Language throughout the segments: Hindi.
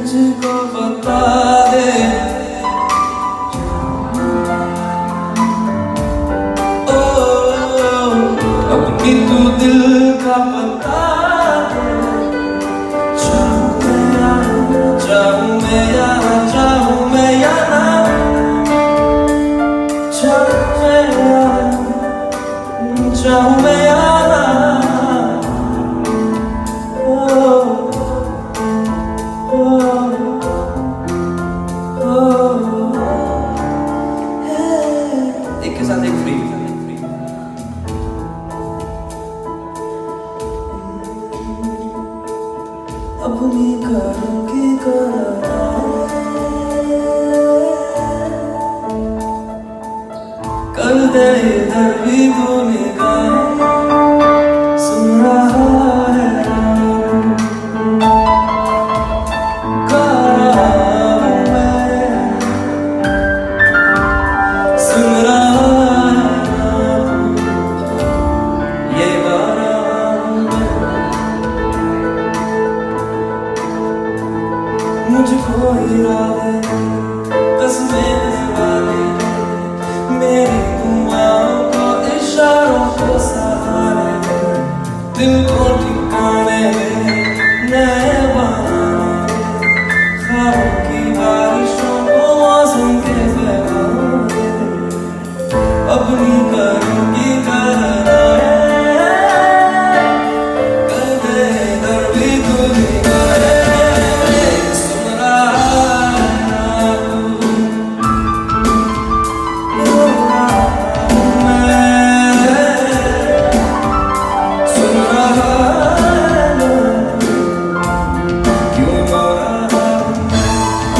मुझको बता दे, ओ अपनी तू दिल का बता दे। चाहूं मैं या ना चाहूं मैं या ना, चाहूं मैं या ना, एक के साथ एक फ्री। अपनी करूंगी कर दे इधर भी तू निगाह, सुन रहा है गा रहा हूं मैं, सुन रहा है ये गा रहा हूं मैं। मुझको इरादे कसमें वाले, मेरी दुआओं को इशारों को सहारे, दिल को ठिकाने नए बहाने, ख्वाबों की बारिशों को मौसम के पैगाम, अपनी करूंगी कर दे इधर भी तू निगाह, सुन रहा है ना तू, रो रहा हूं मैं, सुन रहा है ना, क्यों रो रहा हूं मैं,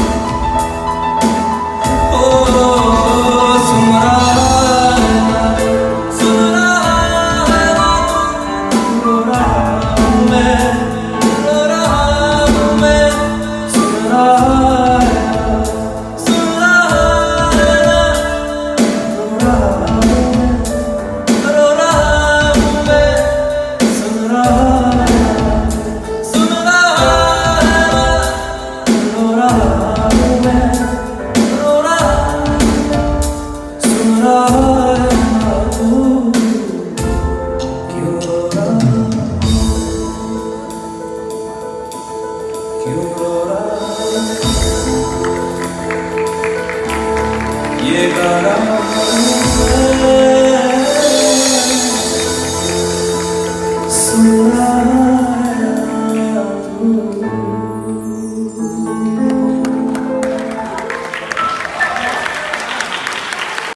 ओ सुन रहा है ना, सुन रहा है ना, रो रहा हूं मैं, रो रहा हूं मैं, सुन रहा है ना, सुन रहा है ना, रो रहा हूं मैं, रो रहा हूं मैं, सुन रहा है ना, सुन रहा है ना, रो रहा हूं मैं, रो रहा सुन रहा है ना, तू क्यों रो रहा, क्यों रो रहा, ये गा रहा हूं।